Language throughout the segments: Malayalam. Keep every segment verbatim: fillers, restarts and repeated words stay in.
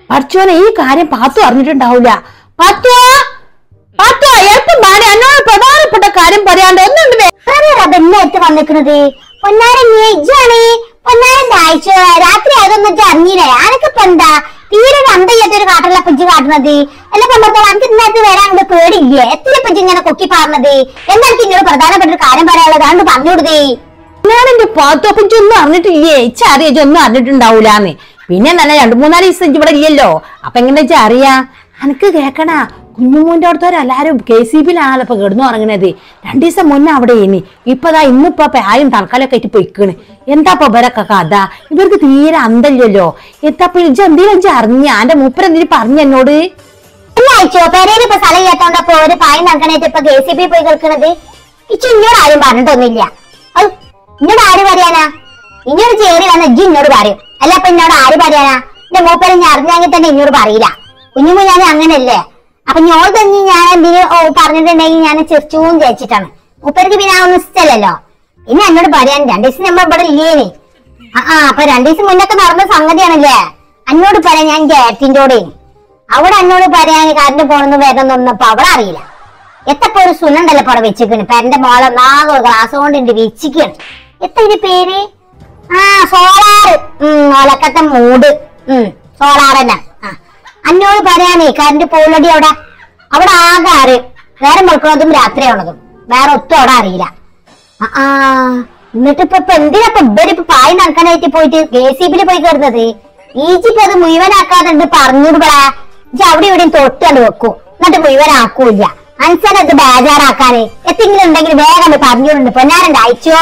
പഠിച്ചോനെ ഈ കാര്യം പാത്തു അറിഞ്ഞിട്ടുണ്ടാവൂല. പാത്തോ പാത്തോ എളുപ്പം പാടി എന്നോട് പ്രധാനപ്പെട്ട കാര്യം പറയാണ്ട് ഒന്നുണ്ട് റബ്ബെന്നേറ്റ് വന്നിക്കണത്. പൊന്നാരൻ നീജാണ് പൊന്നാരൻ അയച്ചു രാത്രി അതൊന്നും അറിഞ്ഞില്ലേ? ആനക്കിപ്പ എന്താ തീരെ അന്തയ്യാത്തൊരു കാട്ടല്ല പജ്ജി കാട്ടുന്നത്? അല്ല പമ്പത്തോളം എനിക്ക് ഇന്നത്തെ വരാൻ അങ്ങോട്ട് പേടിയില്ലേ? എത്ര പജ്ജി ഇങ്ങനെ കൊക്കി പാറുന്നത്? എന്തായാലും ഇന്നോട് പ്രധാനപ്പെട്ട ഒരു കാര്യം പറയാനുള്ളത് അതുകൊണ്ട് പറഞ്ഞുകൊടുത്തേ. ഞാൻ എന്റെ പാത്തു അപ്പൊ ഒന്നും അറിഞ്ഞിട്ടില്ലേ? ഇച്ച അറിയിച്ച ഒന്നും അറിഞ്ഞിട്ടുണ്ടാവൂലാന്ന്. പിന്നെ നല്ല രണ്ടു മൂന്നാല് ദിവസം ഇവിടെ ഇല്ലല്ലോ. അപ്പൊ എങ്ങനെ വെച്ചാ അറിയാ? എനിക്ക് കേക്കണ കുഞ്ഞുമൂന്റെ അവിടുത്തോരെല്ലാരും കെ സി ബിയിലാണല്ലോ ഇപ്പൊ കിടന്നു ഉറങ്ങണത്. രണ്ടു ദിവസം മുന്നേ അവിടെ ഇനി ഇപ്പതാ ഇന്നിപ്പോ പായും തൽക്കാലൊക്കെ ആയിട്ട് പൊയ്ക്കണ്. എന്താപ്പ ഇവരൊക്കെ കഥ? ഇവർക്ക് തീരെ അന്തല്ലോ. എന്താപ്പ ഇജ്ജ് എന്തെങ്കിലും അറിഞ്ഞ എന്റെ മൂപ്പരെന്തെങ്കിലും പറഞ്ഞ എന്നോട്? അയച്ചോ പെരയിൽ ഇപ്പൊ സ്ഥലം ചെയ്യാത്തോണ്ടപ്പോ ഒരു പായം നടക്കണായിട്ട് ഇപ്പൊ കെ സി ബി പോയി കേൾക്കണത്. ഇച്ചു ഇന്നോട് ആരും പറഞ്ഞിട്ടൊന്നുമില്ല. അത് ഇന്നോട് ആര് പറയാനാ? ഇന്നോട് ചേറി വന്ന ഇജ്ജ് ഇന്നോട് പറയും. അല്ല അപ്പൊ ഇന്നോട് ആര് പറയാനാ? എന്റെ മൂപ്പരെ ഞാൻ അറിഞ്ഞെങ്കിൽ തന്നെ ഇന്നോട് പറയില്ല. കുഞ്ഞുമോ ഞാൻ അങ്ങനല്ലേ? അപ്പൊ ഞോൾ തന്നെ ഞാൻ എന്തിനു പറഞ്ഞിട്ടുണ്ടെങ്കിൽ ഞാൻ ചെറിച്ചൂന്ന് വിചാരിച്ചിട്ടാണ്. മൂപ്പർക്ക് പിന്നെ ഒന്നും ഇഷ്ടമല്ലല്ലോ. ഇനി എന്നോട് പറയാൻ രണ്ടു ദിവസം നമ്മൾ ഇവിടെ ഇല്ലേനി. ആ ആ അപ്പൊ രണ്ടു ദിവസം മുന്നൊക്കെ നടന്ന സംഗതിയാണല്ലേ? എന്നോട് പറയാൻ ഞാൻ ജയത്തിൻ്റെോടെ അവിടെ എന്നോട് പറയാൻ കറണ്ട് പോണെന്ന് വരണമെന്നൊന്നും ഇപ്പൊ അവിടെ അറിയില്ല. എത്തപ്പോ ഒരു സുനുണ്ടല്ലോ ഇപ്പൊ അവിടെ വെച്ചിക്കണ്. പെരന്റെ മോളെ നാഗോ ഗ്ലാസ് കൊണ്ട് വെച്ചിക്കാണ്. എത്ര ഇതിന്റെ പേര്? ആ സോളാറ്. ഉം ഒലക്കത്തെ മൂട്. ഉം സോളാർ തന്നെ. ആ അന്നോട് പറയാനേ കറണ്ട് പോളടി അവിടെ അവിടെ ആകെ അറിയും. നേരം വെളുക്കുന്നതും രാത്രിയാണതും വേറെ ഒത്തും അവിടെ അറിയില്ല. ആ എന്നിട്ട് ഇപ്പൊ ഇപ്പൊ എന്തിനാ ഇവരിപ്പൊ പായ നടക്കാനായിട്ട് പോയിട്ട് കെ സി ബിയില് പോയി കയറുന്നത്? ഈജിപ്പ് അത് മുഴുവനാക്കാതെ പറഞ്ഞുവിടാ. ഇജ്ജ് അവിടെ ഇവിടെയും തൊട്ടാണ്ട് വെക്കും എന്നിട്ട് മുഴുവനാക്കൂല്ല. അൻസനത് ബേജാറാക്കാന് എത്തെങ്കിലും ഉണ്ടെങ്കിൽ വേഗം പറഞ്ഞുകൊണ്ട് പൊന്നാരന്റെ അയച്ചോ.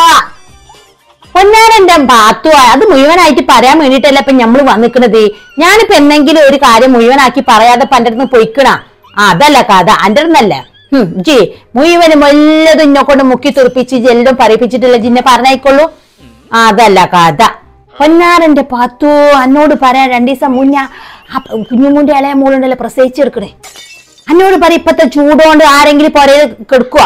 പൊന്നാരന്റെ പാത്തു അത് മുഴുവനായിട്ട് പറയാൻ വേണ്ടിട്ടല്ല ഇപ്പൊ ഞമ്മള് വന്നിക്കണത്. ഞാനിപ്പോ എന്തെങ്കിലും ഒരു കാര്യം മുഴുവനാക്കി പറയാതെ എന്റെ അടുത്ത് പൊയ്ക്കണ അതല്ല കഥ. എന്റെ അടുന്നല്ല ഉം ജി മുഴുവനും വല്ലതും ഇന്നെ കൊണ്ട് മുക്കി തുറപ്പിച്ച് എല്ലാം പറയിപ്പിച്ചിട്ടില്ല ജിന്നെ പറഞ്ഞായിക്കൊള്ളൂ. അതല്ല കഥ. പൊന്നാരന്റെ പാത്തു എന്നോട് പറയാൻ രണ്ടു ദിവസം മുന്നേ കുഞ്ഞുമൂന്റെ ഇളയ മോളുണ്ടല്ലോ പ്രസവിച്ചെടുക്കണേ. എന്നോട് പറ ഇപ്പത്തെ ചൂടുകൊണ്ട് ആരെങ്കിലും പുറയിൽ കെടുക്കുക?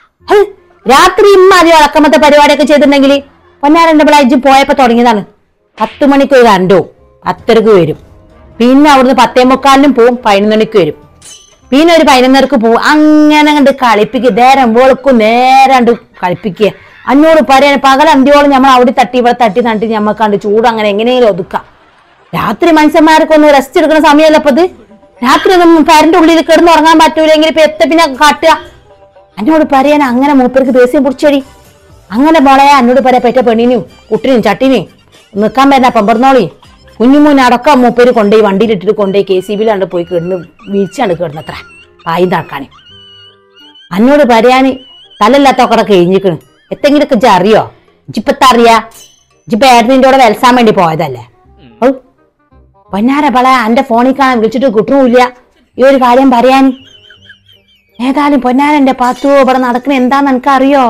രാത്രി ഇമ്മ അധികം അളക്കമത്തെ പരിപാടിയൊക്കെ ചെയ്തിട്ടുണ്ടെങ്കിൽ പൊന്നാരന്റെ പിള്ളേജ് പോയപ്പോ തുടങ്ങിയതാണ്. പത്ത് മണിക്ക് ഒരു കണ്ടു പത്തരക്ക് വരും. പിന്നെ അവിടുന്ന് പത്തേ മുക്കാലിനും പോവും. പതിനൊന്നണിക്ക് വരും. പിന്നെ ഒരു പതിനൊന്നരക്ക് പോവും. അങ്ങനെ കണ്ട് കളിപ്പിക്കുക. നേരം വെളുക്കും നേരാണ്ട് കളിപ്പിക്കുക. അന്നോട് പറയാൻ പകൽ അന്ത്യോളം നമ്മൾ അവിടെ തട്ടി ഇവിടെ തട്ടി തട്ടി ഞമ്മക്ക് കണ്ട് ചൂട് അങ്ങനെ എങ്ങനെയെങ്കിലും ഒതുക്കാം. രാത്രി മനുഷ്യന്മാർക്ക് ഒന്ന് റെസ്റ്റ് എടുക്കുന്ന സമയമല്ല അപ്പൊ ഇത്. രാത്രി ഒന്നും കരന്റെ ഉള്ളിൽ കിടന്ന് ഉറങ്ങാൻ പറ്റൂലെങ്കിൽ ഇപ്പൊ എത്ത പിന്നെ കാട്ടുക. എന്നോട് പറയാൻ അങ്ങനെ മൂപ്പർക്ക് ദേഷ്യം പിടിച്ചടി. അങ്ങനെ മോളെ എന്നോട് പറയാ പെറ്റ പെണ്ണിനും കുട്ടിനും ചട്ടിനെയും നിൽക്കാൻ പറ്റുന്ന പമ്പർന്നോളി കുഞ്ഞുമൂന്ന് അടക്കം മൂപ്പര് കൊണ്ടുപോയി വണ്ടിയിലിട്ടിട്ട് കൊണ്ടുപോയി കെ സി ബിയിലാണ്ട് പോയി കിടന്ന് വീഴ്ചാണ്ട് കിടന്നത്ര പായി നടക്കാന്. എന്നോട് പറയാന് തലല്ലാത്തൊക്കെ കഴിഞ്ഞിക്കണ്. എത്തെങ്കിലൊക്കെ ഇജ്ജ് അറിയോ? ഇജിപ്പത്ത അറിയാ? ഇജിപ്പ ഏട്ടനിന്റെ കൂടെ വെൽസാൻ വേണ്ടി പോയതല്ലേ? ഓ പൊന്നാര പള എന്റെ ഫോണിൽ കാണാൻ വിളിച്ചിട്ട് കിട്ടൂല്ല ഈ ഒരു കാര്യം പറയാൻ. ഏതായാലും പൊന്നാരന്റെ പാത്തു ഇവിടെ നടക്കണ എന്താന്ന് എനിക്ക് അറിയോ?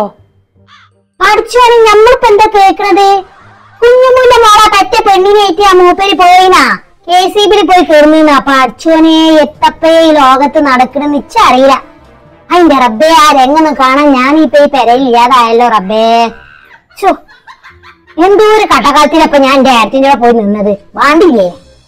പഠിച്ചോനെ നമ്മളിപ്പോ എന്താ കേക്കണത്? കുഞ്ഞുമൂന്റെ മോളെ പറ്റ പെണ്ണിനേറ്റ് ആ മൂപ്പര് പോയിനാ കെ സി ബിയിൽ പോയി കയറുന്ന. പഠിച്ചോനെ എത്തപ്പേ ഈ ലോകത്ത് നടക്കണെന്ന് ഇച്ചറിയില്ല. അതിന്റെ റബ്ബേ ആ രംഗൊന്നും കാണാൻ ഞാനിപ്പോ ഈ പെരയിൽ ഇല്ലാതായല്ലോ റബ്ബേ. ചോ എന്തോ ഒരു കട്ടകാലത്തിലപ്പൊ ഞാൻ എന്റെ ഏടത്തിന്റെ കൂടെ പോയി നിന്നത് വാണ്ടില്ലേ?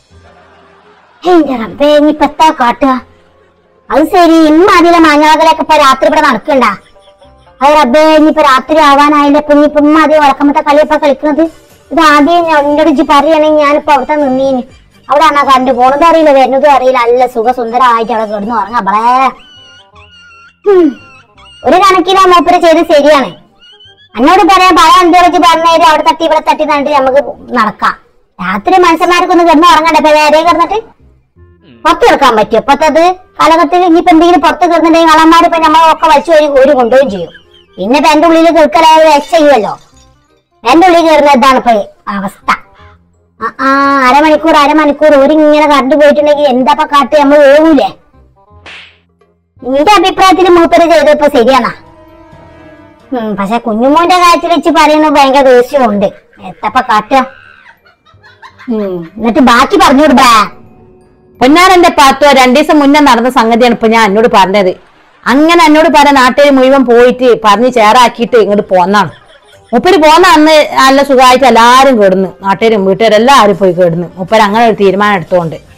എന്റെ റബ്ബേ ഇനിയിപ്പൊ എത്താ കാട്ടുക? അത് ശരി ഇന്ന് അതിലെ മഞ്ഞളകലൊക്കെ ഇപ്പൊ രാത്രി ഇവിടെ നടക്കണ്ട. അത് റബ്ബേ ഇനിയിപ്പൊ രാത്രി ആവാനായില്ല. ഇപ്പൊ ഇനിയിപ്പൊ ഉമ്മ ആദ്യം വളക്കമ്പത്തെ കളിയപ്പോ കളിക്കുന്നത്. ഇത് ആദ്യം എന്നോട് ഇജ്ജ് പറയുകയാണെങ്കിൽ ഞാനിപ്പോ അവിടുത്തെ നിന്നീന്. അവിടെ ആണോ കണ്ടു പോണതും അറിയില്ല വരുന്നതും അറിയില്ല. നല്ല സുഖസുന്ദരമായിട്ട് അവിടെ കിടന്നു ഉറങ്ങാ. അപ്പളേ ഒരു കണക്കിനാ മൂപ്പര് ചെയ്ത് ശരിയാണ്. എന്നോട് പറയാൻ പല എന്തോളിച്ച് പറഞ്ഞേര് അവിടെ തട്ടി ഇവിടെ തട്ടി തന്നിട്ട് നമുക്ക് നടക്കാം. രാത്രി മനുഷ്യന്മാർക്കൊന്ന് കിടന്ന് ഉറങ്ങണ്ടേ? ഇപ്പൊ വേറെ കിടന്നിട്ട് പുറത്ത് കിടക്കാൻ പറ്റും? ഇപ്പത്തത് കാലഘട്ടത്തിൽ ഇനിയിപ്പോ എന്തെങ്കിലും പുറത്ത് കിടന്നിട്ടുണ്ടെങ്കിൽ കള്ളന്മാർ ഇപ്പൊ നമ്മളൊക്കെ വലിച്ചു ഒരു ഒരു കൊണ്ടുപോയും ചെയ്യും. പിന്നെ ഇപ്പൊ എന്റെ ഉള്ളിൽ കിടക്കലായ രക്ഷ ചെയ്യുമല്ലോ. എന്റെ ഉള്ളിൽ കയറുന്ന ഇതാണ് ഇപ്പൊ അവസ്ഥ. ആ അരമണിക്കൂർ അരമണിക്കൂർ ഒരിങ്ങനെ കറണ്ട് പോയിട്ടുണ്ടെങ്കിൽ എന്താപ്പ കാട്ട് നമ്മൾ ഓവൂലേ? നിന്റെ അഭിപ്രായത്തിൽ മൂപ്പര് ചെയ്തപ്പോ ശരിയാണാ? ഉം പക്ഷെ കുഞ്ഞുമോന്റെ കാര്യത്തിൽ വെച്ച് പറയുന്നത് ഭയങ്കര ദേഷ്യമുണ്ട്. എത്തപ്പ കാട്ടുക? ഉം എന്നിട്ട് ബാക്കി പറഞ്ഞുവിടുബാ. പൊന്നാരന്റെ പാത്തു രണ്ടു ദിവസം മുന്നേ നടന്ന സംഗതിയാണ് ഇപ്പൊ ഞാൻ എന്നോട് പറഞ്ഞത്. അങ്ങനെ എന്നോട് പറയാൻ നാട്ടിൽ മുഴുവൻ പോയിട്ട് പറഞ്ഞ് ചേറാക്കിയിട്ട് ഇങ്ങോട്ട് പോന്നാണ്. മുപ്പര് പോന്ന അന്ന് നല്ല സുഖമായിട്ട് എല്ലാരും കിടന്ന് നാട്ടുകാരും വീട്ടുകാരും എല്ലാവരും പോയി കിടന്ന് മുപ്പര് അങ്ങനെ ഒരു തീരുമാനം എടുത്തോണ്ട്.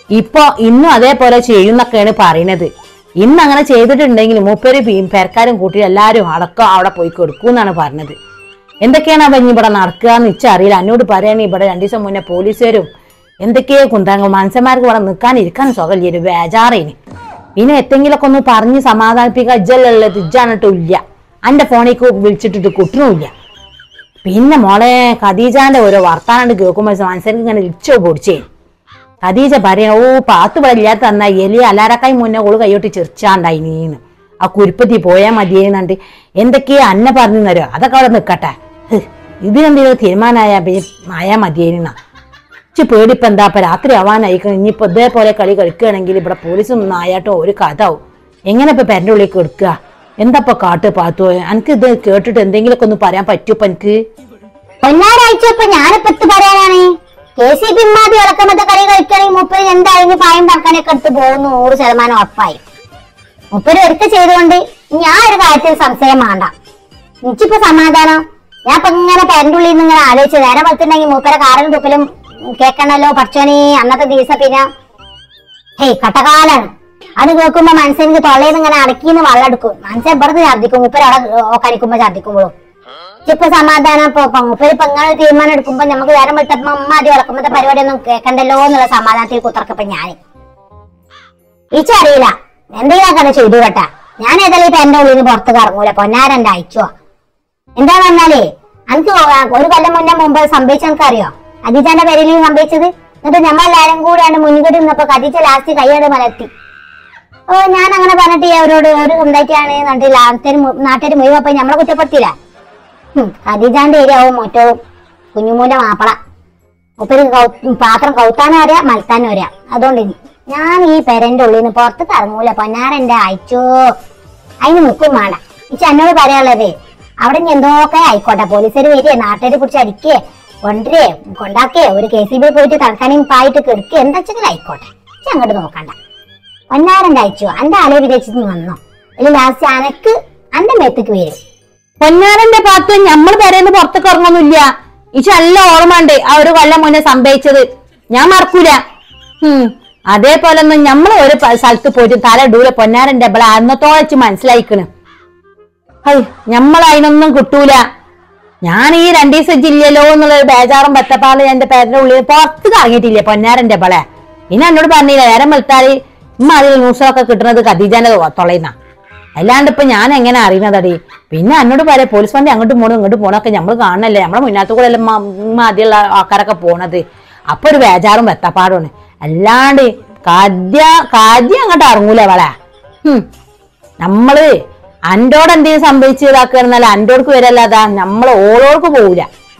ഇപ്പൊ ഇന്നും അതേപോലെ ചെയ്യുന്നൊക്കെയാണ് പറയുന്നത്. ഇന്ന് അങ്ങനെ ചെയ്തിട്ടുണ്ടെങ്കിൽ മൂപ്പര് പെരക്കാരും കൂട്ടി എല്ലാരും അടക്കം അവിടെ പോയി കൊടുക്കും എന്നാണ് പറഞ്ഞത്. എന്തൊക്കെയാണ് അവ ഇനി ഇവിടെ നടക്കുക എന്ന് ഇച്ചറിയില്ല. എന്നോട് പറയണേ ഇവിടെ രണ്ടു ദിവസം മുന്നേ പോലീസുകാരും എന്തൊക്കെയോ കുന്തങ്ങൾ മനുഷ്യന്മാർക്ക് ഇവിടെ നിൽക്കാൻ ഇരിക്കാൻ സുഖമില്ല, ബേജാറേന്. പിന്നെ എന്തെങ്കിലുമൊക്കെ ഒന്ന് പറഞ്ഞ് സമാധാനിപ്പിക്കുക. ഇജ്ജല്ലുള്ളത് ഇജ്ജാണിട്ടും ഇല്ല, എന്റെ ഫോണിക്ക് വിളിച്ചിട്ടിട്ട് കുട്ടനുമില്ല. പിന്നെ മോളെ ഖദീജാന്റെ ഓരോ വർത്താനാണ്ട് കേൾക്കുമ്പോൾ മനുഷ്യർക്ക് ഇങ്ങനെ ഇച്ചോ പൊടിച്ചേ. ഖദീജ പറയണ ഓ പാത്ത് ഇവിടെ ഇല്ലാത്ത തന്നാ എലി അലാരക്കായി മുന്നേ ഓള് കൈയോട്ടി ചെറിച്ചാണ്ടായിനീന്ന്, ആ കുരുപ്പത്തി പോയാൽ മതിയെന്നുണ്ട്. എന്തൊക്കെയാ അന്നെ പറഞ്ഞു തരോ, അതൊക്കെ അവിടെ നിൽക്കട്ടെ. ഇതിനെന്തെങ്കിലും തീരുമാനമായാ ആയാ മതിയേന്നാ ഇച്ച് പേടിപ്പം എന്താ ഇപ്പൊ രാത്രി ആവാനായിക്കണം. ഇനിയിപ്പോ ഇതേപോലെ കളി കളിക്കുകയാണെങ്കിൽ ഇവിടെ പോലീസൊന്നും ആയാട്ടോ ഒരു കഥാവും. എങ്ങനെ ഇപ്പൊ പെരന്റെ ഉള്ളിലേക്ക് എടുക്കുക? എന്താപ്പൊ കാട്ട് പാത്തോ? എനിക്ക് ഇത് കേട്ടിട്ട് എന്തെങ്കിലുമൊക്കെ ഒന്ന് പറയാൻ പറ്റൂപ്പ എനിക്ക്? ഒന്നാരാഴ്ച ഞാനിപ്പത്ത് പറയാനാണ്. കെ സി ബി ഇമ്മാതി ഇളക്കമത്തെ കളി കളിക്കുകയാണെങ്കിൽ മുപ്പത് എന്തായാലും പായം പറക്കാനൊക്കെ എടുത്ത് പോകുന്നു, നൂറ് ശതമാനം ഉറപ്പായി. മുപ്പര് ഒരുക്ക ചെയ്തുകൊണ്ട് ഞാൻ ഒരു കാര്യത്തിൽ സംശയം വേണ്ട. എനിക്കിപ്പോ സമാധാനം. ഞാൻ ഇപ്പൊ ഇങ്ങനെ പെരന്റെ ഉള്ളിൽ നിന്ന് ഇങ്ങനെ ആലോചിച്ചു നേരെ വളർത്തുണ്ടെങ്കിൽ മൂപ്പരെ കാറിലും തുപ്പിലും കേക്കണല്ലോ പഠിച്ചോനെ. അന്നത്തെ ദിവസം പിന്നെ ഹേയ് കട്ടകാലാണ്. അത് കേൾക്കുമ്പോ മനസ്സിന് തൊള്ളയിൽ ഇങ്ങനെ അടക്കിന്ന് വെള്ളം എടുക്കും. മനസ്സെ ഇവിടുന്ന് ഛർദിക്കും, മൂപ്പര് അവിടെ കരിക്കുമ്പോ ഛർദിക്കുമ്പോഴും. ഇപ്പൊ സമാധാനം. ഇപ്പൊ മൂപ്പര് ഇപ്പൊ ഇങ്ങനെ തീരുമാനം എടുക്കുമ്പോ നമുക്ക് നേരെ വിട്ടപ്പോ അമ്മ ആദ്യം ഇളക്കുമ്പത്തെ പരിപാടി ഒന്നും കേൾക്കണ്ടല്ലോ എന്നുള്ള സമാധാനത്തിൽ കുത്തർക്കപ്പോ ഞാൻ ഇച്ചറിയില്ല എന്തെങ്കിലും അങ്ങനെ ചെയ്തു കേട്ടാ. ഞാൻ ഏതായാലും ഇപ്പൊ എന്റെ ഉള്ളിൽ നിന്ന് പുറത്ത് കറങ്ങൂല. പൊന്നാരന്റെ അയച്ചോ എന്താ പറഞ്ഞാലേ എനിക്ക് ഒരു കൊല്ലം മുന്നേ മുമ്പ് സംഭവിച്ച എനിക്ക് അറിയോ? ഖദീജാന്റെ പേരിൽ സംഭവിച്ചത്. എന്നിട്ട് നമ്മളെല്ലാരും കൂടെയാണ് മുൻകടി നിന്നപ്പോ ഖദീജ ലാസ്റ്റ് കൈയോട് മലർത്തി. ഓ ഞാൻ അങ്ങനെ പറഞ്ഞിട്ട് അവരോട് ഒരു ഉണ്ടായിട്ടാണ് നാട്ടിൽ നാട്ടുകാർ മുഴുവൻ പോയി നമ്മളെ കുറ്റപ്പെടുത്തില്ല. ഖദീജാന്റെ ഏരിയാവും മറ്റവും കുഞ്ഞുമൂന്റെ മാപ്പള ഒപ്പര് പാത്രം കൗത്താനും അറിയാം മലത്താനും അറിയാം. അതുകൊണ്ട് ഞാൻ ഈ പെരന്റെ ഉള്ളിൽ നിന്ന് പുറത്ത് കറങ്ങൂല. പൊന്നാരന്റെ അയച്ചോ അതിന് നിൽക്കും വേണ്ട. ഇച്ച എന്നോട് പറയാനുള്ളത് അവിടെ ഇനി എന്തൊക്കെ ആയിക്കോട്ടെ, പോലീസുകാർ വരികയെ നാട്ടുകാരെ കുറിച്ച് അടിക്കേ കൊണ്ടേ കൊണ്ടാക്കേ ഒരു കെ സി ബി പോയിട്ട് തൽക്കാനും പായിട്ട് കെടുക്കുക എന്താ വെച്ചെങ്കിലും ആയിക്കോട്ടെ. ഇച്ച അങ്ങോട്ട് നോക്കണ്ട. പൊന്നാരന്റെ അയച്ചോ എന്റെ ആലോ വിദേശത്ത് വന്നോ അല്ലെ ലാസ്റ്റ് അനക്ക് എന്റെ മേത്തേക്ക് വരും. പൊന്നാരന്റെ പാത്തു നമ്മൾ പെരേന്ന് പുറത്തേക്ക് ഇറങ്ങൊന്നുമില്ല. ഇച്ച നല്ല ഓർമ്മയുണ്ട് ആ ഒരു കൊല്ലം മുന്നേ സംഭവിച്ചത്, ഞാൻ മറക്കൂല. ഉം അതേപോലെ ഒന്നും നമ്മൾ ഒരു സ്ഥലത്ത് പോയിട്ട് തല ഇടൂല. പൊന്നാരന്റെ ഇവിടെ അന്നത്തോളം വെച്ച് മനസ്സിലായിക്കണ്. ഹൈ നമ്മൾ അതിനൊന്നും കിട്ടൂല. ഞാൻ ഈ രണ്ടു ദിവസം ജില്ലയിലോ എന്നുള്ളൊരു ബേജാറും ബത്തപ്പാട് എന്റെ പേരന്റെ ഉള്ളിൽ പുറത്ത് കറങ്ങിയിട്ടില്ലേ പൊന്നാരന്റെ ബളെ. പിന്നെ എന്നോട് പറഞ്ഞില്ല നേരം വെളുത്താല് ഉമ്മ അതിൽ ന്യൂസൊക്കെ കിട്ടുന്നത് ഖദീജാന്റെ തൊളയുന്ന. അല്ലാണ്ട് ഇപ്പൊ ഞാൻ എങ്ങനെ അറിയുന്നതടി? പിന്നെ എന്നോട് പറയാം പോലീസ് വണ്ടി അങ്ങോട്ട് പോകണം ഇങ്ങോട്ട് പോകണൊക്കെ നമ്മൾ കാണണല്ലേ, നമ്മളെ മുന്നോട്ട് കൂടെ എല്ലാം ആദ്യമുള്ള ആൾക്കാരൊക്കെ പോണത്. അപ്പൊ ഒരു ബേജാറും വെത്തപ്പാടുമാണ്. അല്ലാണ്ട് കാദ്യ കാദ്യ അങ്ങോട്ട് ഇറങ്ങൂല വളെ. ഉം നമ്മള് അന്റോട് എന്തെങ്കിലും സംഭവിച്ചതാക്കുക എന്നാലും അന്റോർക്ക് വരല്ലാതാ നമ്മൾ ഓളോർക്ക് പോകൂല.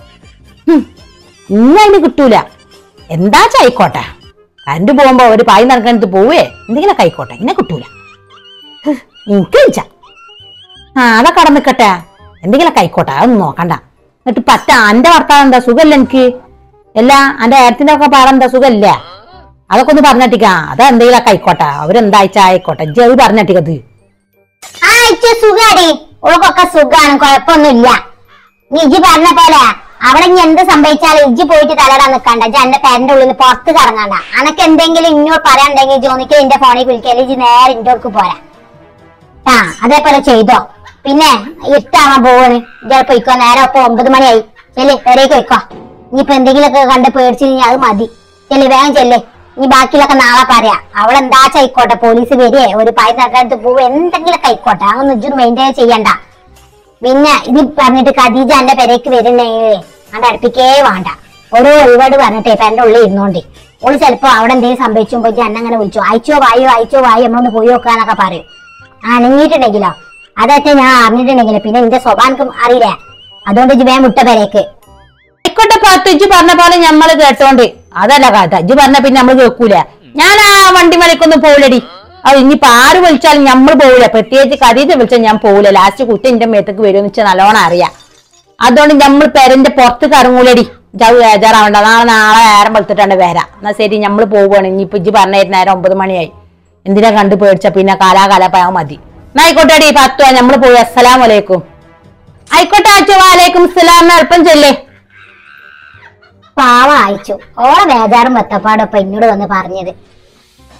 ഇന്ന അതിന് കിട്ടൂല. എന്താ ആയിക്കോട്ടെ, കറണ്ട് പോകുമ്പോ ഒരു പായി നടക്കാനത്ത് പോവേ എന്തെങ്കിലും ആയിക്കോട്ടെ, ഇന്നെ കിട്ടൂല. എനിക്ക് വിളിച്ച ആ അതൊക്കെ കടന്നിക്കട്ടെ, എന്തെങ്കിലുമൊക്കെ ആയിക്കോട്ടെ, അതൊന്നും നോക്കണ്ട. എന്നിട്ട് പറ്റ അന്റെ ഭർത്താവ് എന്താ സുഖല്ല എനിക്ക്? അല്ല അന്റെ ഏരത്തിന്റെ ഒക്കെ പാടെന്താ സുഖല്ല? അതൊക്കെ ഒന്ന് പറഞ്ഞിട്ടിക്കാ. അതെന്തെങ്കിലുമൊക്കെ ആയിക്കോട്ടെ, അവരെന്താഴ്ച ആയിക്കോട്ടെ, ഇജ്ജ് അത് പറഞ്ഞിട്ടിക്കത്. ആ ഇച്ച സുഖാടി, ഓൾക്കൊക്കെ സുഖാണ്, കൊഴപ്പൊന്നുമില്ല. നീ ഇജ്ജ് പറഞ്ഞ പോലെ അവിടെ ഇനി എന്ത് സംഭവിച്ചാലും ഇജ്ജ് പോയിട്ട് തലടാൻ നിൽക്കണ്ട. ഇജ്ജ് എന്റെ പേരന്റെ ഉള്ളിൽ നിന്ന് പുറത്ത് കറങ്ങണ്ട. അനക്ക് എന്തെങ്കിലും ഇന്നോട് പറയാനുണ്ടെങ്കിൽ ജോണിക്ക് എന്റെ ഫോണിൽ വിളിക്കല്, ഇജ്ജ് നേരെ ഇന്നോർക്ക് പോരാ. ആ അതേപോലെ ചെയ്തോ. പിന്നെ ഇട്ടാവാൻ പോവാണ്, ഇജ്ജ് പോയിക്കോ. നേരെ ഇപ്പൊ ഒമ്പത് മണിയായി, ചെല്ലേ വരേക്ക് പോയിക്കോ. ഇനിയിപ്പൊ എന്തെങ്കിലുമൊക്കെ കണ്ട് പേടിച്ച് അത് മതി. ചെല്ലേ വേഗം ചെല്ലേ. ഇനി ബാക്കിയുള്ളൊക്കെ നാളെ പറയാ. അവളെ എന്താ ആയിക്കോട്ടെ, പോലീസ് വരികയെ ഒരു പായി നടക്കാനത്ത് പോവുക എന്തെങ്കിലുമൊക്കെ ആയിക്കോട്ടെ, അതൊന്നും ഇജ്ജൊന്നും മെയിൻറ്റെയിൻ ചെയ്യണ്ട. പിന്നെ ഇത് പറഞ്ഞിട്ട് ഖദീജ എന്റെ പെരേക്ക് വരുന്നുണ്ടെങ്കിൽ അവിടെ അടുപ്പിക്കേ വേണ്ട. ഓരോ ഒരുപാട് പറഞ്ഞിട്ടേ പെരന്റെ ഉള്ളിൽ ഇരുന്നോണ്ടി. ഓള് ചിലപ്പോ അവിടെ എന്തെങ്കിലും സംഭവിച്ചുമ്പോ എന്നെ അങ്ങനെ വിളിച്ചു അയച്ചോ വായോ അയച്ചോ വായോ നമ്മളൊന്ന് പോയി നോക്കാന്നൊക്കെ പറയും. അണങ്ങിയിട്ടുണ്ടെങ്കിലോ അതൊക്കെ ഞാൻ അറിഞ്ഞിട്ടുണ്ടെങ്കിലോ പിന്നെ എന്റെ സ്വഭാവം അറിയില്ല. അതുകൊണ്ട് ഇജ്ജ് വേഗം വിട്ട പെരേക്ക് ആയിക്കോട്ടെ. പത്ത് ഇജ്ജ് പറഞ്ഞ പോലെ ഞമ്മള് കേട്ടോണ്ട് അതല്ല കാട്ട. ഇജ്ജ് പറഞ്ഞ പിന്നെ നമ്മള് കേൾക്കൂല. ഞാൻ ആ വണ്ടി മലക്കൊന്നും പോവില്ലടി. അത് ഇനിയിപ്പോ ആര് വിളിച്ചാലും നമ്മൾ പോവില്ല. പ്രത്യേകിച്ച് ഖദീജ വിളിച്ചാൽ ഞാൻ പോവില്ല. ലാസ്റ്റ് കുട്ടി എന്റെ മേത്തേക്ക് വരുമെന്ന് വെച്ചാൽ നല്ലോണം അറിയാം. അതുകൊണ്ട് നമ്മൾ പെരന്റെ പുറത്ത് കറങ്ങൂലടി. ജവ് ബേജാറാവണ്ട. നാളെ നാളെ നേരം വെളുത്തിട്ടാണ് വരാം. എന്നാ ശരി നമ്മള് പോവുകയാണ്. ഇനിയിപ്പൊ ഇജ്ജ് പറഞ്ഞായിരുന്നു നേരം ഒമ്പത് മണിയായി. എന്തിനാ കണ്ടു പേടിച്ച പിന്നെ കാലാകാലപ്പായ മതി. എന്നാ ആയിക്കോട്ടെടി പത്തുവാ നമ്മള് പോയി. അസ്സലാം വലൈക്കും. ആയിക്കോട്ടെ അച്ഛൻ വാലേക്കും സലാം. എളുപ്പം ചെല്ലേ. പാവ അയച്ചു ഓളെ ബേജാറും വെത്തപ്പാടും ഇപ്പൊ എന്നോട് വന്ന് പറഞ്ഞത്.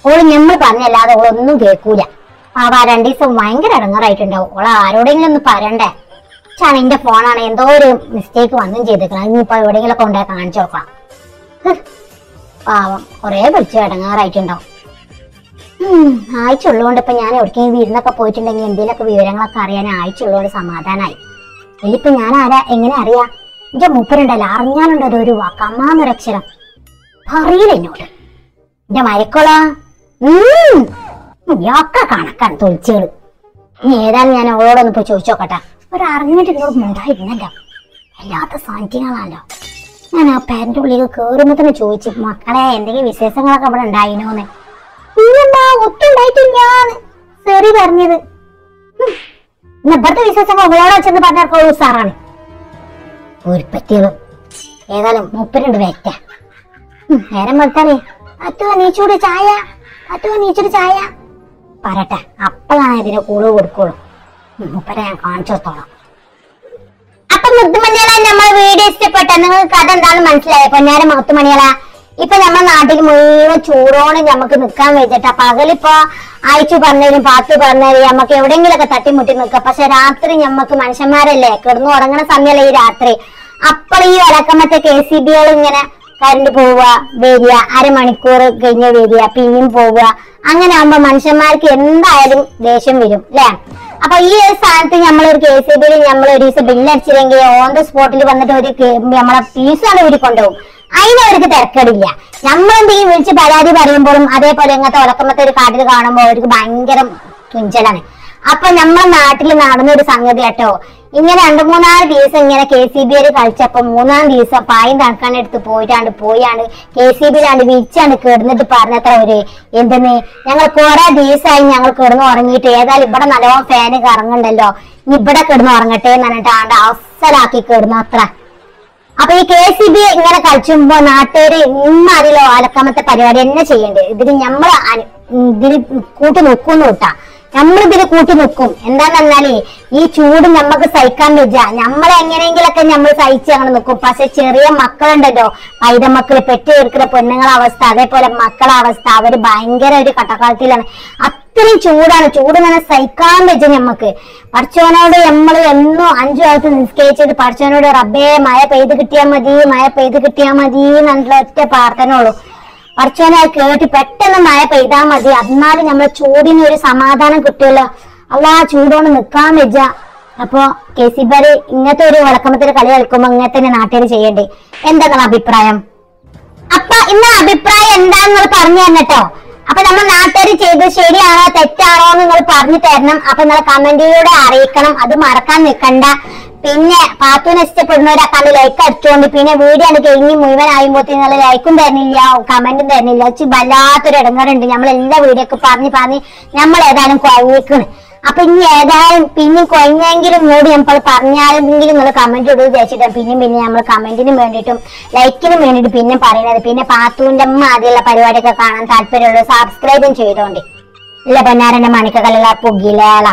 ഓള് ഞമ്മൾ പറഞ്ഞല്ലാതെ ഓളൊന്നും കേൾക്കൂല. അവ രണ്ടു ദിവസം ഭയങ്കര ഇടങ്ങാറായിട്ടുണ്ടാവും. ഓളെ ആരോടെങ്കിലും ഒന്ന് പറയണ്ടേ. ചാണ് എന്റെ ഫോണാണ് എന്തോ ഒരു മിസ്റ്റേക്ക് വന്നും ചെയ്തേക്കണം. ഇനിയിപ്പോ എവിടെയെങ്കിലും കൊണ്ടുപോയി കാണിച്ചു നോക്കണം. പാവം കൊറേ വിളിച്ച് ഇടങ്ങാറായിട്ടുണ്ടാവും. ഉം ആഴ്ച ഉള്ളതുകൊണ്ട് ഇപ്പൊ ഞാൻ എവിടേക്കെങ്കിലും വീടിനൊക്കെ പോയിട്ടുണ്ടെങ്കിൽ എന്തെങ്കിലുമൊക്കെ വിവരങ്ങളൊക്കെ അറിയാൻ ആഴ്ച ഉള്ളതുകൊണ്ട് സമാധാനമായി. ഇതിലിപ്പോ ഞാൻ ആരാ എങ്ങനെ അറിയാ? എന്റെ മൂപ്പരുണ്ടല്ലോ അറിഞ്ഞാലുണ്ടല്ലോ ഒരു വാക്കമ്മാന്നൊരക്ഷരം പറയില്ല എന്നോട്. എന്റെ മരക്കൊള ഉം ഒക്കെ കണക്കാണ് തൊളിച്ചുകള്. ഇനി ഏതായാലും ഞാൻ അവളോടൊന്ന് പോയി ചോദിച്ചു നോക്കട്ടെ. ഒരറിഞ്ഞിട്ട് എന്നോട് ഉണ്ടായിരുന്നല്ലോ. വല്ലാത്ത സാന്നിധ്യങ്ങളാണല്ലോ. ഞാൻ ആ പേരന്റെ ഉള്ളിൽ കേറുമ്പോ തന്നെ ചോദിച്ചു, മക്കളെ എന്തെങ്കിലും വിശേഷങ്ങളൊക്കെ അവിടെ ഉണ്ടായിനോന്ന്. ഇന്നെന്താ ഒത്തുണ്ടായിട്ടില്ലാന്ന് സെറി പറഞ്ഞത്. ഇന്നത്തെ വിശേഷങ്ങൾ അവളോട് ചെന്ന് പറഞ്ഞ സാറാണ് ഒരു പറ്റിയതും. ഏതായാലും മുപ്പരുണ്ട് വേറ്റ നേരം വെളുത്താലേ അത്തുവ നീച്ചൂട് ചായ, അത്തുവ നീച്ചൂട് ചായ പറട്ടെ. അപ്പോഴാണ് ഇതിന് കൂള് കൊടുക്കുള്ളൂ. മുപ്പരെ ഞാൻ കാണിച്ചു കൊടുത്തോളാം. അപ്പൊ മുത്തുമണികളെ നമ്മൾ വീഡിയോ ഇഷ്ടപ്പെട്ട നിങ്ങൾക്ക് കഥ എന്താണെന്ന് മനസ്സിലായോ? പൊന്നാര മുത്തുമണികളെ ഇപ്പൊ നമ്മുടെ നാട്ടിൽ മുഴുവൻ ചൂടോണ് നമുക്ക് നിക്കാൻ വെച്ചിട്ടാ. പകലിപ്പോ അയച്ചു പറഞ്ഞാലും പാത്തു പറഞ്ഞാലും നമുക്ക് എവിടെയെങ്കിലൊക്കെ തട്ടിമുട്ടി നിൽക്കാം. പക്ഷെ രാത്രി ഞമ്മക്ക് മനുഷ്യന്മാരല്ലേ, കിടന്നു ഉറങ്ങണ സമയമല്ലേ ഈ രാത്രി. അപ്പോൾ ഈ വിളക്കമത്തെ കെ സി ബികൾ ഇങ്ങനെ കറണ്ട് പോവുക വരിക, അരമണിക്കൂർ കഴിഞ്ഞ് വരിക പിന്നെയും പോവുക. അങ്ങനെ ആകുമ്പോ മനുഷ്യന്മാർക്ക് എന്തായാലും ദേഷ്യം വരും അല്ലെ. അപ്പൊ ഈ ഒരു സ്ഥാനത്ത് നമ്മളൊരു കെ സി ബിയിൽ നമ്മൾ ഒരു ദിവസം ബില്ലടിച്ചില്ലെങ്കിൽ ഓൺ ദ സ്പോട്ടിൽ വന്നിട്ട് ഒരു നമ്മളെ ഫീസാണ് ഇവര് കൊണ്ടുപോകും. അതിനവർക്ക് തിരക്കടില്ല. നമ്മളെന്തെങ്കിലും വിളിച്ച് പരാതി പറയുമ്പോഴും അതേപോലെ ഇങ്ങനത്തെ ഉലക്കമത്തെ ഒരു കാട്ടിൽ കാണുമ്പോൾ അവർക്ക് ഭയങ്കര തുഞ്ചലാണ്. അപ്പൊ നമ്മളെ നാട്ടിൽ നടന്നൊരു സംഗതി കേട്ടോ. ഇങ്ങനെ രണ്ടു മൂന്നാല് ദിവസം ഇങ്ങനെ കെ സി ബി യിൽ കളിച്ചപ്പോ മൂന്നാം ദിവസം പായും തണുക്കാനെടുത്ത് പോയിട്ടാണ്ട് പോയാണ്ട് കെ സി ബിയിലാണ്ട് വിരിച്ചാണ്ട് കിടന്നിട്ട് പറഞ്ഞത്ര ഒരു എന്തെന്ന് ഞങ്ങൾ കുറെ ദിവസമായി ഞങ്ങൾ കിടന്ന് ഉറങ്ങിയിട്ട് ഏതായാലും ഇവിടെ നല്ലോണം ഫാന് കറങ്ങണ്ടല്ലോ, ഇനി ഇവിടെ കിടന്ന് ഉറങ്ങട്ടെ എന്ന് പറഞ്ഞിട്ട് ആണ്ട് അവസരാക്കി കിടന്നു അത്ര. അപ്പൊ ഈ കെ സി ബി ഇങ്ങനെ കളിച്ചുമ്പോ നാട്ടുകാര് ഇന്ന് അതിലോ അലക്കാമത്തെ പരിപാടി തന്നെ ചെയ്യേണ്ടത്. ഇതിന് ഞമ്മള് ഇതിന് കൂട്ടു നിൽക്കുന്നു കിട്ടാ. നമ്മളിതിന് കൂട്ടി നിൽക്കും. എന്താന്ന് പറഞ്ഞാല് ഈ ചൂട് നമ്മക്ക് സഹിക്കാൻ വെച്ച നമ്മളെ എങ്ങനെയെങ്കിലൊക്കെ നമ്മൾ സഹിച്ച് അങ്ങനെ നിൽക്കും. പക്ഷെ ചെറിയ മക്കളുണ്ടല്ലോ, പൈതമക്കള് പെറ്റി എടുക്കുന്ന പെണ്ണുങ്ങളെ അവസ്ഥ, അതേപോലെ മക്കളെ അവസ്ഥ, അവര് ഭയങ്കര ഒരു കട്ടക്കാലത്തിലാണ്. അത്രയും ചൂടാണ്. ചൂട് ഇങ്ങനെ സഹിക്കാൻ വെച്ച ഞമ്മക്ക്. പഠിച്ചവനോട് നമ്മള് എന്നും അഞ്ചു കാലത്ത് നിസ്കരിച്ചിട്ട് പഠിച്ചവനോട് റബ്ബേ മഴ പെയ്ത് കിട്ടിയാൽ മതി, മഴ പെയ്ത് കിട്ടിയാൽ മതി എന്നുള്ള ഒറ്റ പ്രാർത്ഥന ഉള്ളൂ. പഠിച്ചവനെ കേട്ട് പെട്ടെന്ന് മഴ പെയ്താൽ മതി, എന്നാലും നമ്മളെ ചൂടിന് ഒരു സമാധാനം കിട്ടുമല്ലോ. അല്ലാ ചൂടോണ്ട് നിക്കാൻ വെച്ച. അപ്പൊ കെ സി ബി ഇങ്ങനത്തെ ഒരു വിളക്കമത്തിന് കളി കളിക്കുമ്പോ ഇങ്ങനത്തെ നാട്ടുകാർ ചെയ്യണ്ടേ? എന്താ നിങ്ങളെ അഭിപ്രായം? അപ്പൊ ഇന്ന് അഭിപ്രായം എന്താന്ന് നിങ്ങൾ പറഞ്ഞു തരണട്ടോ. അപ്പൊ നമ്മൾ നാട്ടുകാർ ചെയ്തത് ശരിയാണോ തെറ്റാണോ എന്ന് നിങ്ങൾ പറഞ്ഞു തരണം. അപ്പൊ നിങ്ങൾ കമന്റിലൂടെ അറിയിക്കണം. അത് മറക്കാൻ നിൽക്കണ്ട. പിന്നെ പാത്തുവിനെ ഇഷ്ടപ്പെടുന്നവരെ കണ്ട് ലൈക്ക് അടിച്ചോണ്ട് പിന്നെ വീഡിയോ ആണ് കഴിഞ്ഞ് മുഴുവൻ ആയുമ്പോ നിങ്ങൾ ലൈക്കും തരുന്നില്ല കമന്റും തരുന്നില്ല. വെച്ച് വല്ലാത്തൊരു ഇടങ്ങറുണ്ട്. നമ്മൾ എല്ലാ വീഡിയോ ഒക്കെ പറഞ്ഞ് പറഞ്ഞ് നമ്മൾ ഏതായാലും കുഴങ്ങിക്കണ്. അപ്പൊ ഇനി ഏതായാലും പിന്നെ കുഴഞ്ഞെങ്കിലും കൂടി നമ്മൾ പറഞ്ഞാലെങ്കിലും നിങ്ങൾ കമന്റ് ഇടുക വിചാരിച്ചിട്ടാണ് പിന്നെയും പിന്നെ നമ്മൾ കമന്റിനും വേണ്ടിയിട്ടും ലൈക്കിനും വേണ്ടിയിട്ട് പിന്നെ പറയുന്നത്. പിന്നെ പാത്തുവിന്റെ അമ്മ ആദ്യമുള്ള പരിപാടിയൊക്കെ കാണാൻ താല്പര്യമുള്ളൂ സബ്സ്ക്രൈബും ചെയ്തോണ്ട് ഇല്ല പൊന്നാരന്റെ മണിക്കല്ല പുകിലേള.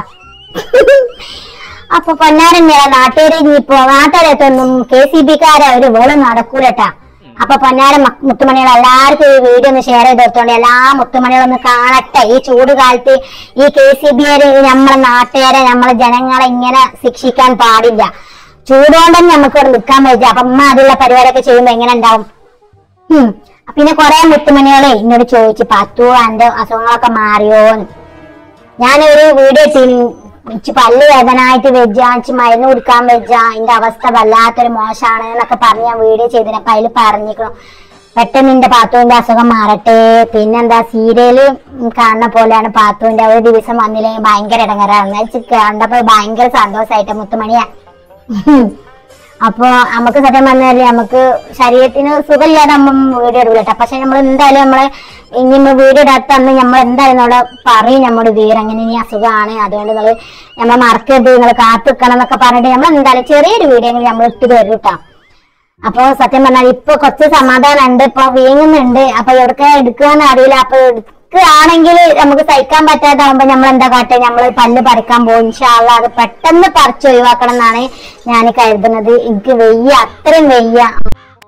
അപ്പൊ പൊന്നാരന്റെ നാട്ടുകാരി ഇനിയിപ്പോ നാട്ടുകാരത്തൊന്നും കെ സി ബിക്കാരെ ഒരു വേളം നടക്കൂലട്ടാ. അപ്പൊ പൊന്നാര മുത്തുമണികൾ എല്ലാവർക്കും ഈ വീഡിയോ ഒന്ന് ഷെയർ ചെയ്ത് കൊടുത്തോണ്ട് എല്ലാ മുത്തുമണികളൊന്ന് കാണട്ടെ. ഈ ചൂട് കാലത്ത് ഈ കെ സി ബിക്കാര് നമ്മളെ നാട്ടുകാരെ നമ്മളെ ജനങ്ങളെ ഇങ്ങനെ ശിക്ഷിക്കാൻ പാടില്ല. ചൂടുകൊണ്ടന്നെ നമുക്ക് ഇവിടെ നിൽക്കാൻ പറ്റില്ല. അപ്പൊ അമ്മ അതിലുള്ള പരിപാടിയൊക്കെ ചെയ്യുമ്പോ എങ്ങനെ ഉണ്ടാവും? ഉം പിന്നെ കുറെ മുത്തുമണികളെ എന്നോട് ചോദിച്ചു പത്തു എന്റെ അസുഖങ്ങളൊക്കെ മാറിയോന്ന്. ഞാനൊരു വീഡിയോ ചെയ്തു ഇച്ച് പല്ല് വേദനായിട്ട് വെച്ച ഇച്ച് മരുന്ന് കുടിക്കാൻ വെച്ച എന്റെ അവസ്ഥ വല്ലാത്തൊരു മോശമാണ് എന്നൊക്കെ പറഞ്ഞ് ഞാൻ വീഡിയോ ചെയ്തിന്. അപ്പൊ അതിൽ പറഞ്ഞിരിക്കണം പെട്ടെന്ന് എന്റെ പാത്തുവിന്റെ അസുഖം മാറട്ടെ. പിന്നെന്താ സീരിയല് കാണുന്ന പോലെയാണ് പാത്തുവിന്റെ ഒരു ദിവസം വന്നില്ലെങ്കിൽ ഭയങ്കര ഇടങ്ങറാണ്. കണ്ടപ്പോ ഭയങ്കര സന്തോഷായിട്ട് മുത്തുമണിയാ. അപ്പൊ നമുക്ക് സത്യം പറഞ്ഞാല് നമുക്ക് ശരീരത്തിന് സുഖമില്ലാതെ നമ്മൾ വീഡിയോ എടുക്കില്ല. പക്ഷെ നമ്മൾ എന്തായാലും നമ്മള് ഇനി വീഡിയോ ഇടാത്ത അന്ന് നമ്മൾ എന്തായാലും അവിടെ പറയും നമ്മുടെ വീട് അങ്ങനെ ഇനി അസുഖമാണ് അതുകൊണ്ട് നിങ്ങൾ നമ്മളെ മറക്കരുത് നിങ്ങൾ കാത്തിക്കണം എന്നൊക്കെ പറഞ്ഞിട്ട് നമ്മൾ എന്തായാലും ചെറിയൊരു വീഡിയോ എങ്കിലും നമ്മൾ ഇട്ട് തരും കേട്ടോ. അപ്പൊ സത്യം പറഞ്ഞാൽ ഇപ്പൊ കുറച്ച് സമാധാനം ഉണ്ട്. ഇപ്പൊ വീങ്ങുന്നുണ്ട്. അപ്പൊ എവിടേക്ക് എടുക്കുകയെന്ന് അറിയില്ല. അപ്പൊ എടുക്കുകയാണെങ്കിൽ നമുക്ക് സഹിക്കാൻ പറ്റാതാവുമ്പോ നമ്മൾ എന്താ കാട്ടെ നമ്മൾ പല്ല് പറിക്കാൻ പോകും. ഇൻഷാ അല്ലാഹ് അത് പെട്ടെന്ന് പറിച്ച് ഒഴിവാക്കണം എന്നാണ് ഞാൻ കരുതുന്നത്. എനിക്ക് വെയ്യ, അത്രയും വെയ്യ.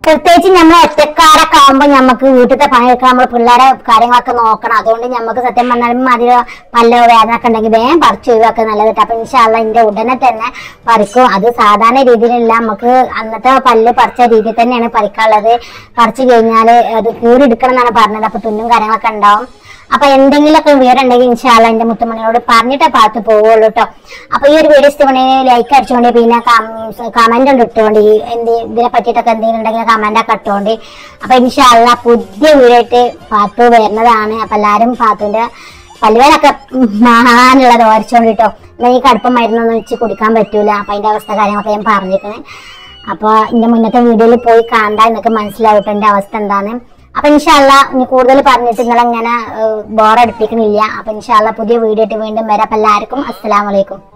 പ്രത്യേകിച്ച് നമ്മൾ ഒറ്റക്കാരൊക്കെ ആവുമ്പോ നമുക്ക് വീട്ടിലത്തെ പണിയെടുക്കാൻ നമ്മൾ പിള്ളേരെ കാര്യങ്ങളൊക്കെ നോക്കണം. അതുകൊണ്ട് നമുക്ക് സത്യം പറഞ്ഞാലും അതിൽ പല വേദന ഒക്കെ ഉണ്ടെങ്കിൽ വേഗം പറിച്ചു ഒഴിവാക്കുക നല്ലത്. അപ്പൊ ഇൻഷാ അല്ലാഹ് എന്റെ ഉടനെ തന്നെ പറിക്കും. അത് സാധാരണ രീതിയിലല്ല, നമുക്ക് അന്നത്തെ പല്ല് പറിച്ച രീതിയിൽ തന്നെയാണ് പറിക്കാനുള്ളത്. പറിച്ചു കഴിഞ്ഞാല് അത് കീറിയെടുക്കണം എന്നാണ് പറഞ്ഞത്. അപ്പൊ തുന്നും കാര്യങ്ങളൊക്കെ ഉണ്ടാവും. അപ്പൊ എന്തെങ്കിലുമൊക്കെ വിവരം ഉണ്ടെങ്കിൽ ഇൻഷാ അല്ലാഹ് എന്റെ മുത്തുമണിയോട് പറഞ്ഞിട്ടേ പാത്ത് പോവുള്ളൂ കേട്ടോ. അപ്പൊ ഈ ഒരു വീഡിയോ ഇഷ്ടമാണെങ്കിൽ ലൈക്ക് അടിച്ചോണ്ട്, പിന്നെ കമന്റ് ഉണ്ട് ഇട്ടുകൊണ്ട്, എന്ത് ഇതിനെ പറ്റിയിട്ടൊക്കെ എന്തെങ്കിലും ഉണ്ടെങ്കിൽ കമന്റ് ഒക്കെ ഇട്ടുകൊണ്ട്. അപ്പൊ ഇൻഷാ അല്ലാഹ് പുതിയ വീഡിയോ ആയിട്ട് പാത്തു വരുന്നതാണ്. അപ്പൊ എല്ലാരും പാത്തുവിന്റെ പല്ലുവേലൊക്കെ മാറാനുള്ളത് ഓരച്ചോണ്ട് കേട്ടോ. എന്നാൽ ഈ കടുപ്പം മരുന്നൊന്നും വെച്ച് കുടിക്കാൻ പറ്റൂല. അപ്പൊ അതിന്റെ അവസ്ഥ കാര്യങ്ങളൊക്കെ ഞാൻ പറഞ്ഞിരിക്കണേ. അപ്പൊ എന്റെ മുന്നത്തെ വീഡിയോയിൽ പോയി കണ്ടാൽ നിങ്ങൾക്ക് മനസ്സിലാവട്ടെ എന്റെ അവസ്ഥ എന്താണ്. അപ്പൊ ഇൻഷാ അല്ലാഹ് ഇനി കൂടുതൽ പറഞ്ഞിട്ട് നിങ്ങളങ്ങനെ ബോറടിപ്പിക്കണില്ല. അപ്പൊ ഇൻഷാ അല്ലാഹ് പുതിയ വീഡിയോ ആയിട്ട് വീണ്ടും വരാം. അപ്പൊ എല്ലാവർക്കും അസ്സലാമു അലൈക്കും.